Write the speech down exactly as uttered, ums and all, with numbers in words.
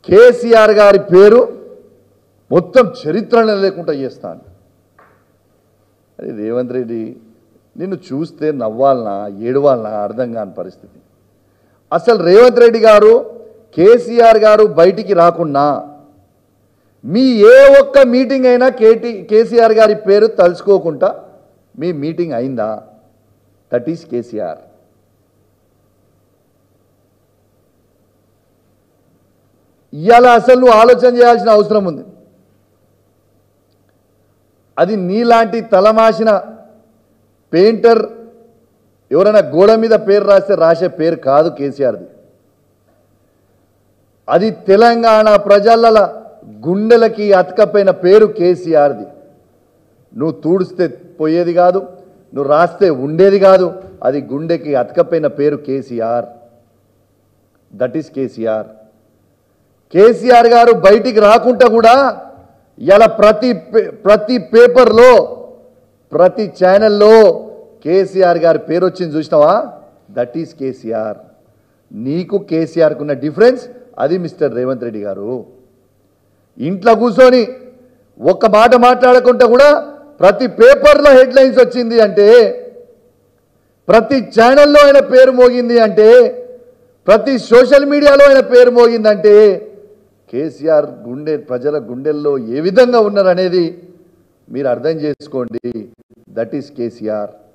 కేసీఆర్ గారి పేరు మొత్తం చరిత్రలో లేకుండా చేస్తాను. అరే రేవంత్ రెడ్డి, నిన్ను చూస్తే నవ్వాలనా ఏడవాలనా అర్థం కాని పరిస్థితి. అసలు రేవంత్ రెడ్డి గారు కేసీఆర్ గారు బయటికి రాకున్నా మీ ఏ ఒక్క మీటింగ్ అయినా కేటీ కేసీఆర్ గారి పేరు తలుచుకోకుండా మీ మీటింగ్ అయిందా? That is KCR. ఇవాళ అసలు నువ్వు ఆలోచన చేయాల్సిన అవసరం ఉంది. అది నీలాంటి తలమాసిన పెయింటర్ ఎవరైనా గోడ మీద పేరు రాస్తే రాసే పేరు కాదు కేసీఆర్ది. అది తెలంగాణ ప్రజల గుండెలకి అతకపోయిన పేరు కేసీఆర్ది. నువ్వు తూడిస్తే పోయేది కాదు, నువ్వు రాస్తే ఉండేది కాదు. అది గుండెకి అతకపోయిన పేరు KCR. That is KCR. KCR గారు బయటికి రాకుండా కూడా ఇలా ప్రతి ప్రతి పేపర్లో ప్రతి ఛానల్లో కేసీఆర్ గారి పేరు వచ్చింది చూసినావా? That is KCR. నీకు కేసీఆర్కు ఉన్న డిఫరెన్స్ అది మిస్టర్ రేవంత్ రెడ్డి గారు. ఇంట్లో కూర్చొని ఒక్క మాట మాట్లాడకుండా కూడా ప్రతి పేపర్లో హెడ్లైన్స్ వచ్చింది అంటే, ప్రతి ఛానల్లో ఆయన పేరు మోగింది అంటే, ప్రతి సోషల్ మీడియాలో ఆయన పేరు మోగిందంటే కేసీఆర్ గుండె ప్రజల గుండెల్లో ఏ విధంగా ఉన్నారనేది మీరు అర్థం చేసుకోండి. That is KCR.